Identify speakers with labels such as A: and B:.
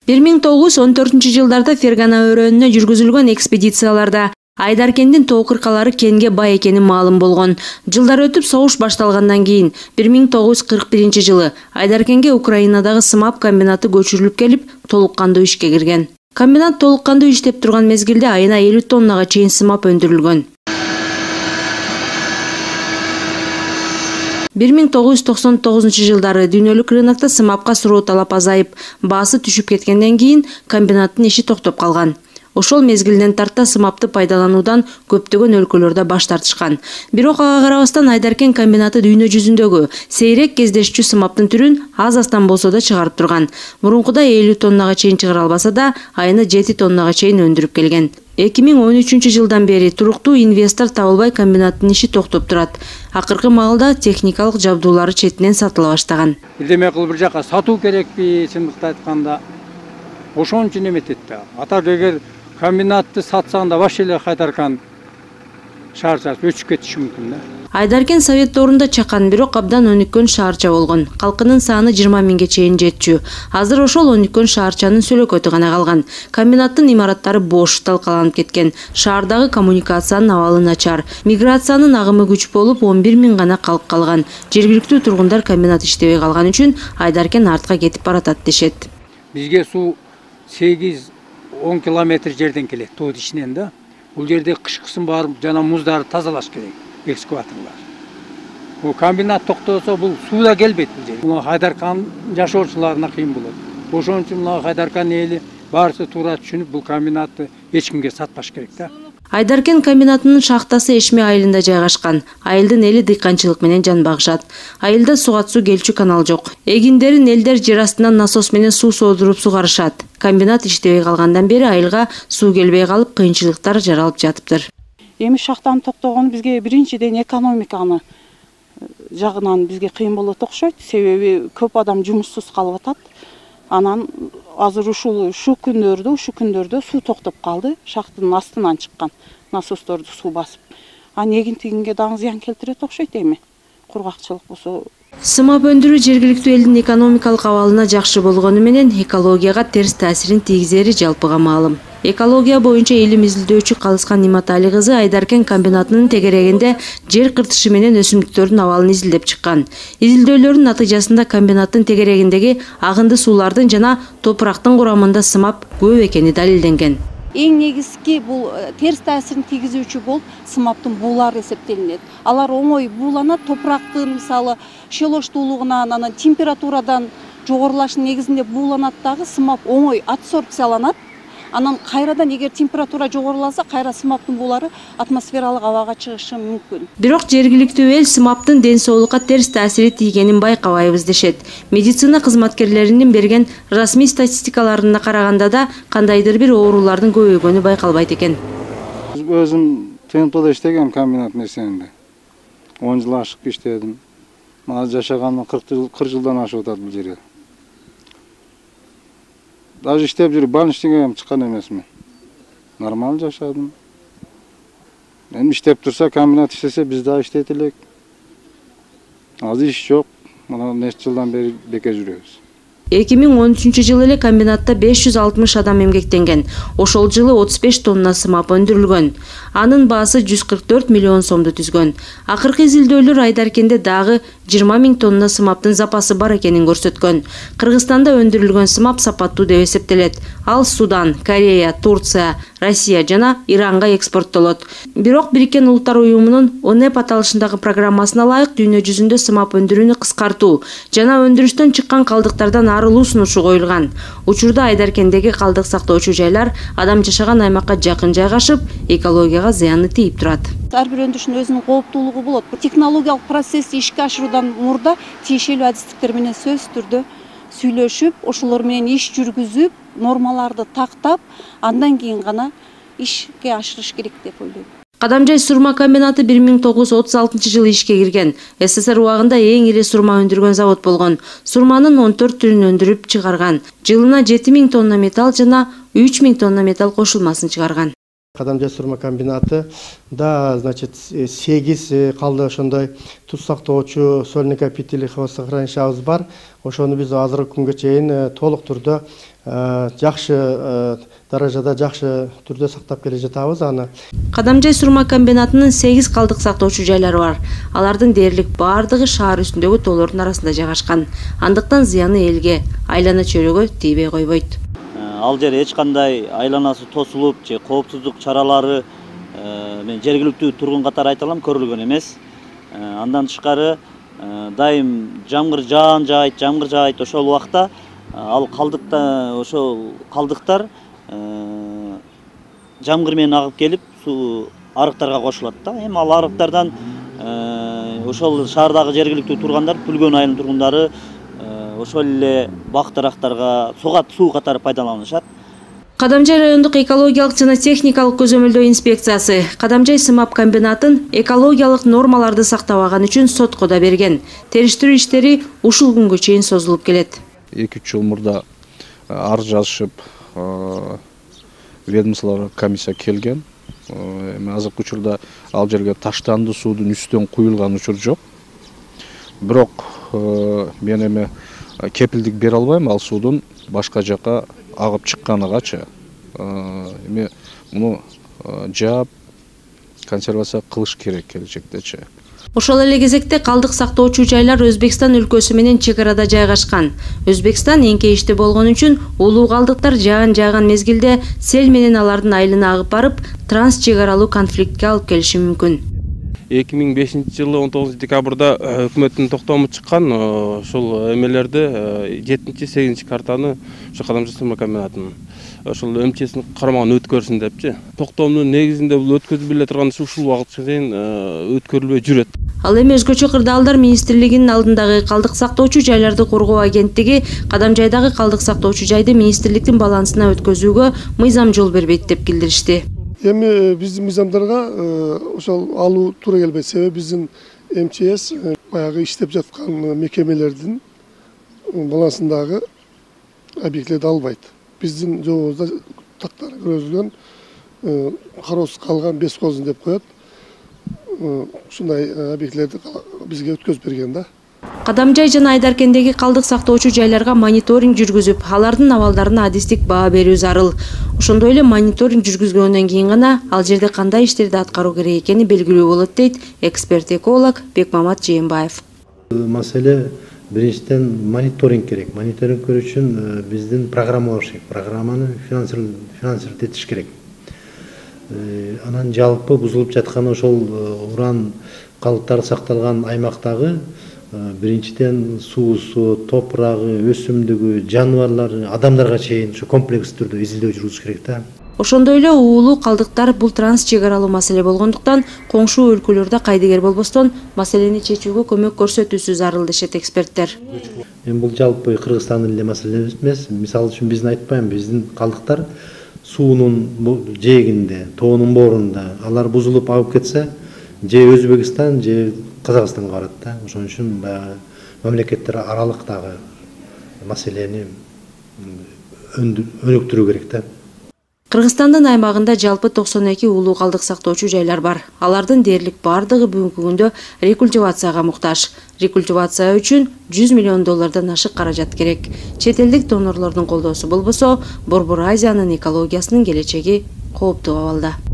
A: 1914 Фергана өрөөнүнө жүргүзүлгөн экспедицияларда Айдаркендин тоо кыркалары кенге бай экени маалым болгон. Жылдар өтүп согуш башталгандан кийин 1941 жылы Айдаркенге Украинадагы сымап комбинаты көчүрүлүп келип, толук кандуу ишке кирген. Комбинат толук кандуу иштеп турган мезгилде айына 50 тоннага чейин сымап өндүрүлгөн. 1999 жылдары дүйнөлүк рынокто сымапка суроо талап азайып, баасы түшүп кеткенден кийин комбинаттын иши токтоп калган. Ошол мезгилден тарта сымапты пайдалануудан көптөгөн өлкөлөрдө баш тартышкан. Бирок ага карабастан Айдаркен комбинаты дүйнө жүзүндөгү сейрек кездешчү сымаптын түрүн аз-астан болсо да чыгарып турган. Мурункудай 50 тоннага чейин чыгара албаса да, айына 7 тоннага чейин өндүрүп келген. 2013 жылдан бери туруктуу инвестор табылбай комбинаттын иши токтоп турат. Акыркы маалда техникалык жабдуулары четинен сатыла баштаган.
B: Бирдеме кылып бир жака сатуу керекпи, чындыкты айтканда. Ошон үчүн эметет да. Атар эгер комбинатты сатсаң да баш эле Айдаркан шаарчасы өчүп кетиши мүмкүн да. Айдаркен
A: советторунда чакан, бирок абдан өнүккөн шаарча болгон. Калкынын саны 20 миңге чейин жетчү. Азыр ошол өнүккөн шаарчанын сөлөкөтү гана калган. Комбинаттын имараттары бош талкаланып кеткен. Шаардагы коммуникациянын абалы начар. Миграциянын агымы күч болуп, 11 миң гана калып калган. Жергиликтүү тургундар комбинат иштебей калган үчүн Айдаркен артка кетип баратат дешет.
B: Бизге суу 8-10 километр жерден келет, тоо ишинен да. Бул жерде кышкысын барып, жана муздарды тазалаш керек, экскаваторлар. Бул комбинат токтосо, бул суу да келбейт бул жерге. Мына Айдаркан жашоочуларына кыйын болот. Ошон үчүн мына Айдаркан эли баарысы туура түшүнүп, бул комбинатты эч кимге сатпаш керек да.
A: Айдаркен комбинатынын шахтасы Эшме айылында жайгашкан. Айылдын эли дыйканчылык менен жан багышат. Айылда суга суу келчү канал жок. Эгиндерин элдер жер астынан насос менен суу соодуруп сугарышат. Комбинат иштебей калгандан бери айылга суу келбей калып, кыйынчылыктар жаралып жатыптыр.
C: Эми шахтанын токтогону бизге биринчиден экономиканы жагынан бизге кыйын болот окшойт. Себеби көп адам жумуссуз калып атат. Анан азыр ушу күндөрдө суу токтоп калды. Шахтынын астынан чыккан насосторду суу басып. Эгин тигинге дагы зыян келтирет окшойт эми. Кургакчылык болсо.
A: Сымап өндүрүү жергиликтүү элдин экономикалык абалына жакшы болгону менен экологияга терс таасирин тийгизери жалпыга маалым. Экология боюнча илим изилдөөчү Калыскан Иматали кызы Айдаркен комбинатынын тегерегинде жер кыртышы менен өсүмдүктөрдүн абалын изилдеп чыккан. Изилдөөлөрдүн натыйжасында комбинаттын тегерегиндеги агынды суулардын жана топурактын курамында сымап көп экени далилденген.
D: Эң негизги бул терс таасирин тийгизүүчү болуп сымаптын буулары эсептелинет. Алар оңой бууланат, топурактын мисалы шелоштуулугунан, анан температурадан жогорулаштын негизинде бууланат дагы сымап оңой адсорбцияланат. Анан кайрадан эгер температура жогоруласа, кайра сымаптын буулары атмосфералык абага чыгышы мүмкүн.
A: Бирок жергиликтүү эл сымаптын ден соолукка терс таасири тийгенин байкабайбыз дешет. Медицина кызматкерлеринин берген расмий статистикаларына караганда да кандайдыр бир оорулардын көбөйгөнү байкалбайт экен.
E: Өзүм ТНПда иштегем комбинат нерсенде. 10 жыл ашык иштедим. Мына жашаганыма 40 жылдан ашып атат бул жерге. Даже иштеп жүрүп больничныйга чыккан эмесмин. Нормал жашадым. Эми иштеп турса, комбинат иштесе, биз да иштейт элек. Азыр иш жок. Мына нече жылдан бери бекер жүрөбүз.
A: 2013 жылы эле комбинатта 560 адам эмгектенген. Ошол жылы 35 тонна сымап өндүрүлгөн. Анын баасы 144 миллион сомду түзгөн. Акыркы изилдөөлөр Айдаркенде дагы 20 миң тонна сымаптын запасы бар экенин көрсөткөн. Кыргызстанда өндүрүлгөн сымап сапаттуу деп эсептелет. Ал Судан, Корея, Турция, Россия жана Иранга экспорттолот. Бирок Бириккен Улуттар Уюмунун ОНЕП аталышындагы программасына ылайык дүйнө жүзүндө сымап өндүрүүнү кыскартуу жана өндүрүштөн чыккан калдыктардан арылуу сунушу коюлган. Учурда Айдаркендеги калдык сактоочу жайлар адам жашаган аймакка жакын жайгашып, экологияга зыяны тийип турат.
D: Ар бир өндүрүштүн өзүнүн кооптуулугу болот. Технологиялык процессти ишке ашыруудан мурда тиешелүү адистиктер менен сөзсүз түрдө сүйлөшүп, ошолор менен иш жүргүзүп, нормаларды тактап, андан кийин гана ишке ашырыш керек деп ойлойм.
A: Кадамжай сурма комбинаты 1936 жылы ишке кирген. СССР убагында эң ири сурма өндүргөн завод болгон. Сурманын 14 түрүн өндүрүп чыгарган. Жылына 7 миң тонна металл жана 3 миң тонна металл кошулмасын чыгарган.
F: Кадамжай сурма комбинаты да, значит, 8 калды ошондой туз сактоочу сольнокопительный хвостохранилищабыз бар. Ошону биз азыркы күнгө чейин толук түрдө жакшы даражада, жакшы түрдө сактап келе жатабыз аны.
A: Кадамжай сурма комбинатынын 8 калдык сактоочу жайлары бар. Алардын дээрлик бардыгы шаар үстүндөгү тоолордун арасында жайгашкан. Андыктан зыяны элге, айлана чөйрөгө тийбей койбойт.
G: Ал жер эч кандай айланасы тосулуп же коопсуздук чаралары мен жергиликтүү тургун катары айта алам, көрүлгөн эмес. Андан тышкары дайым жамгыр жаайт, ошол убакта ал калдыктар жамгыр менен агып келип суу арыктарга кошулат да. Эми ал арыктардан ошол шаардагы жергиликтүү тургандар, Пүлгөн айылынын тургундары ошол эле бак-дарактарга согат суу катары пайдаланышат.
A: Кадамжай райондук экологиялык жана техникалык көзөмөлдөө инспекциясы Кадамжай сымап комбинатын экологиялык нормаларды сактабаган үчүн сотко да берген. Териштирүү иштери ушул күнгө чейин созулуп келет.
H: 2-3 жыл мурда арыз жазышып, ведомстволорго комиссия келген. Азыркы учурда ал жерге таштанды суудун үстөн куюлган учур жок. Бирок мен эми кепилдик бере албайм ал суудун башка жака агып чыкканыгачы. Эми муну жаап консервация кылыш керек келечектечи.
A: Ошол эле кезекте калдык сактоочу жайлар Өзбекстан өлкөсү менен чек арада жайгашкан. Өзбекстан эңкейиште болгон үчүн улуу калдыктар жааган мезгилде сел менен алардын айылына агып барып, транс чек аралуу конфликтке алып келиши мүмкүн.
I: 2005 жылы 19 декабрда өкмөттүн токтому чыккан ошол эмелерди 7-8 картаны ошо Кадамжай сурма комбинатынын ошол МЧСин кармаган өткөрсүн депчи. Токтомдун негизинде бул өткөзүп эле турган ушул убакытка чейин өткөрүлбөй жүрөт.
A: Ал эми өзгөчө кырдаалдар министрлигинин алдындагы калдык сактоочу жайларды коргоо агенттиги Кадамжайдагы калдык сактоочу жайды министрликтин балансына өткөзүүгө мыйзам жол бербейт деп билдиришти.
J: Эми биздин мыйзамдарга ошол алуу туура келбейт. Себеби биздин МЧС баягы иштеп жаткан мекемелердин балансындагы объектилерди албайт. Биздин жобобузда тактары көрсөтүлгөн кароосуз калган бескозун деп коет. Ушундай объектилерди бизге өткөзүп берген да.
A: Кадамжай жана Айдаркендеги калдык сактоочу жайларга мониторинг жүргүзүп, алардын абалдарына адистик баа берүү зарыл. Ошондой эле мониторинг жүргүзгөндөн кийин гана ал жерде кандай иштерди аткаруу керек экени белгилүү болот дейт эксперт-эколог Бекмамат Жээнбаев.
K: Маселе биринчиден мониторинг керек. Мониторинг көрүү үчүн биздин программа бар керек. Программаны финансировать этиш керек. Анан жалпы бузулуп жаткан ошол уран калдыктары сакталган аймактагы биринчиден суусу, топурагы, өсүмдүгү, жаныбарлары, адамдарга чейин ушу комплекс түрдө изилдөө жүргүзүш керек да.
A: Ошондой эле уулуу калдыктар бул транс чек аралуу маселе болгондуктан коңшу өлкөлөрдө кайдыгер болбостон маселени чечүүгө көмөк көрсөтүүсү зарыл дешет эксперттер.
K: Эми бул жалпы Кыргызстандын эле маселе эмес. Мисалы үчүн биздин айтпайм, биздин калдыктар суунун жээгинде, тоонун боорунда алар бузулуп агып кетсе, же Өзбекстан, же Казакстанга барат да. Ошон үчүн мамлекеттер аралыктагы маселени өнүктүрүү керек да.
A: Кыргызстандын аймагында жалпы 92 улуу калдык сактоочу жайлар бар. Алардын дээрлик бардыгы бүгүнкү күндө рекультивацияга муктаж. Рекультивация үчүн $100 миллион ашык каражат керек. Чет элдик донорлордун колдоосу болбосо, Борбор Азиянын экологиясынын келечеги кооптуу абалда.